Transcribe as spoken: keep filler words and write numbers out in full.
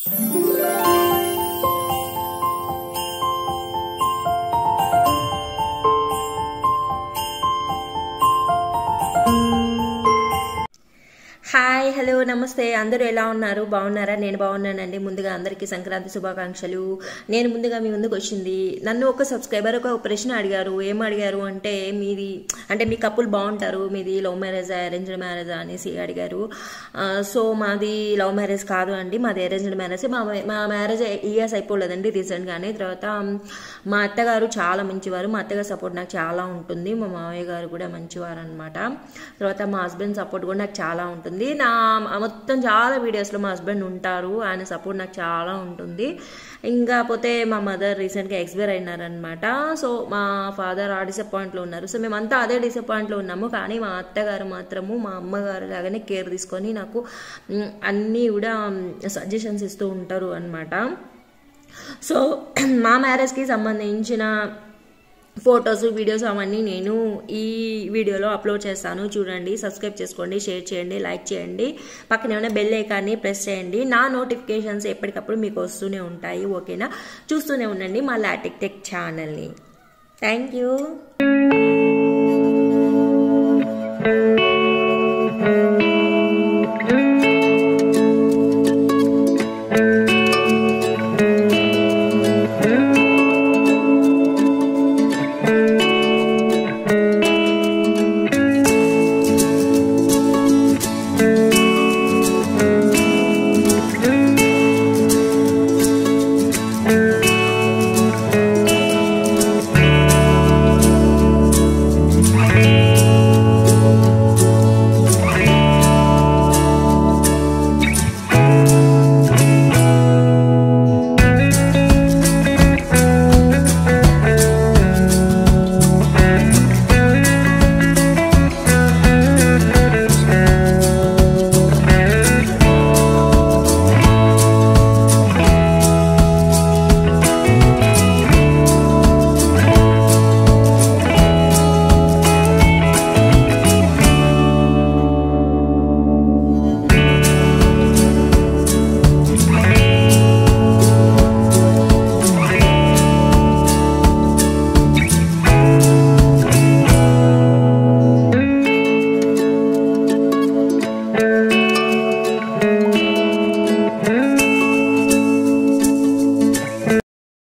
hi hello నమస్తే అందరూ ఎలా ఉన్నారు బాగున్నారా నేను బాగున్నానండి ముందుగా అందరికీ సంక్రాంతి శుభాకాంక్షలు నేను ముందుగా మీ ముందుకు వచ్చింది నన్ను ఒక సబ్స్క్రైబర్ ఒక ప్రశ్న అడిగారు ఏం అడిగారు అంటే మీది అంటే మీ కపుల్ బాగుంటారు మీది లవ్ మ్యారేజ్ అరేంజ్డ్ మ్యారేజ్ అనేసి అడిగారు సో మాది లవ్ మ్యారేజ్ కాదు అండి మాది అరేంజ్డ్ మ్యారేజ్ మా మా మ్యారేజ్ ఇయర్స్ అయిపోలేదండి రీసెంట్గానే తర్వాత మా అత్తగారు చాలా మంచివారు మా అత్తగారు సపోర్ట్ నాకు చాలా ఉంటుంది మా మామయ్య గారు కూడా మంచివారు అనమాట తర్వాత మా హస్బెండ్ సపోర్ట్ కూడా నాకు చాలా ఉంటుంది నా మొత్తం చాలా వీడియోస్లో మా హస్బెండ్ ఉంటారు ఆయన సపోర్ట్ నాకు చాలా ఉంటుంది ఇంకా పోతే మా మదర్ రీసెంట్గా ఎక్స్పైర్ అయినారనమాట సో మా ఫాదర్ ఆ డిసప్పాయింట్లో ఉన్నారు సో మేమంతా అదే డిసప్పాయింట్లో ఉన్నాము కానీ మా అత్తగారు మాత్రము మా అమ్మగారు లాగానే కేర్ తీసుకొని నాకు అన్నీ కూడా సజెషన్స్ ఇస్తూ ఉంటారు అనమాట సో మా మ్యారేజ్కి సంబంధించిన ఫొటోస్ వీడియోస్ అవన్నీ నేను ఈ వీడియోలో అప్లోడ్ చేస్తాను చూడండి సబ్స్క్రైబ్ చేసుకోండి షేర్ చేయండి లైక్ చేయండి పక్కనే ఉన్న బెల్ ఐకాన్ని ప్రెస్ చేయండి నా నోటిఫికేషన్స్ ఎప్పటికప్పుడు మీకు వస్తూనే ఉంటాయి ఓకేనా చూస్తూనే ఉండండి మా లాటిక్ టెక్ ఛానల్ని థ్యాంక్ యూ